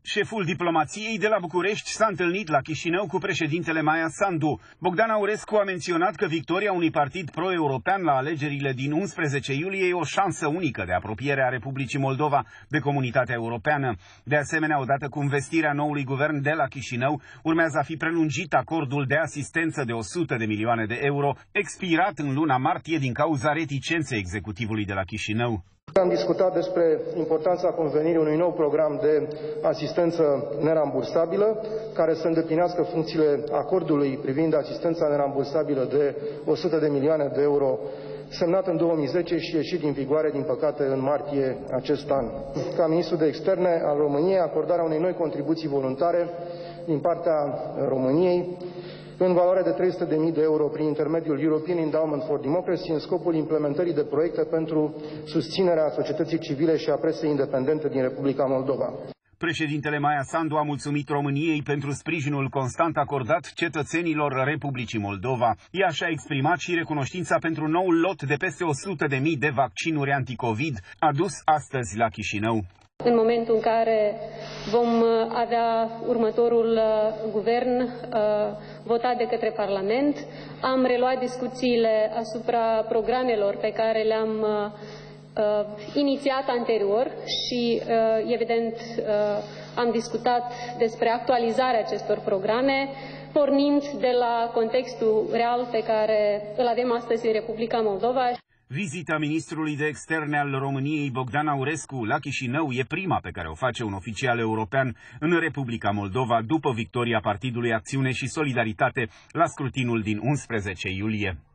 Șeful diplomației de la București s-a întâlnit la Chișinău cu președintele Maia Sandu. Bogdan Aurescu a menționat că victoria unui partid pro-european la alegerile din 11 iulie e o șansă unică de apropiere a Republicii Moldova de comunitatea europeană. De asemenea, odată cu investirea noului guvern de la Chișinău, urmează a fi prelungit acordul de asistență de 100 de milioane de euro, expirat în luna martie din cauza reticenței executivului de la Chișinău. Am discutat despre importanța convenirii unui nou program de asistență nerambursabilă, care să îndeplinească funcțiile acordului privind asistența nerambursabilă de 100 de milioane de euro, semnat în 2010 și ieșit din vigoare, din păcate, în martie acest an. Ca ministru de externe al României, acordarea unei noi contribuții voluntare din partea României în valoare de 300.000 de euro prin intermediul European Endowment for Democracy în scopul implementării de proiecte pentru susținerea societății civile și a presei independente din Republica Moldova. Președintele Maia Sandu a mulțumit României pentru sprijinul constant acordat cetățenilor Republicii Moldova. Ea și-a exprimat și recunoștința pentru noul lot de peste 100.000 de vaccinuri anticovid adus astăzi la Chișinău. În momentul în care vom avea următorul guvern votat de către Parlament, am reluat discuțiile asupra programelor pe care le-am inițiat anterior și, evident, am discutat despre actualizarea acestor programe, pornind de la contextul real pe care îl avem astăzi în Republica Moldova. Vizita ministrului de externe al României, Bogdan Aurescu, la Chișinău e prima pe care o face un oficial european în Republica Moldova după victoria Partidului Acțiune și Solidaritate la scrutinul din 11 iulie.